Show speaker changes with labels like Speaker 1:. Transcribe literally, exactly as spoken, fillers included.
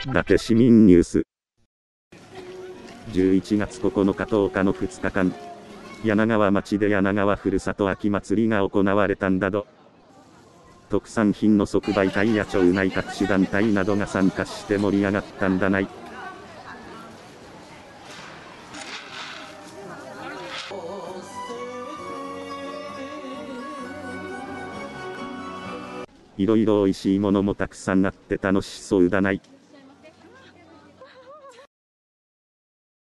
Speaker 1: 伊達市民ニュース。じゅういちがつここのかとおかのふつかかん、柳川町で柳川ふるさと秋祭りが行われたんだど。特産品の即売会や町内各種団体などが参加して盛り上がったんだない。いろいろおいしいものもたくさんあって楽しそうだない。